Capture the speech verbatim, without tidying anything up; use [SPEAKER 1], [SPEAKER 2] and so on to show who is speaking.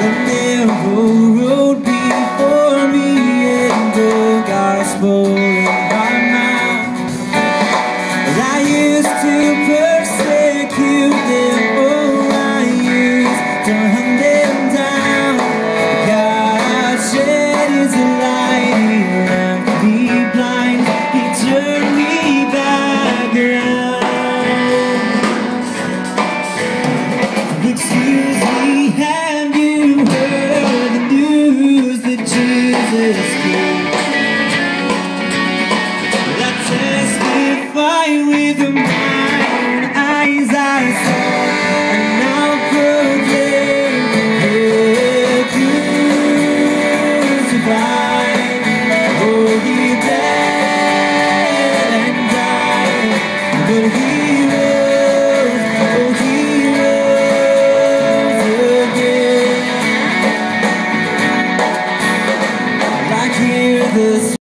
[SPEAKER 1] The narrow road before me and the gospel in my mouth. I used to persecute them, oh, I used to hunt them down. God shed His light, He left me blind, He turned me back around. Excuse me, have you heard the news that Jesus came? I testify with my own eyes I saw, and now proclaim the crucified. Oh, He bled and died, but He rose, oh, He rose again. I hear the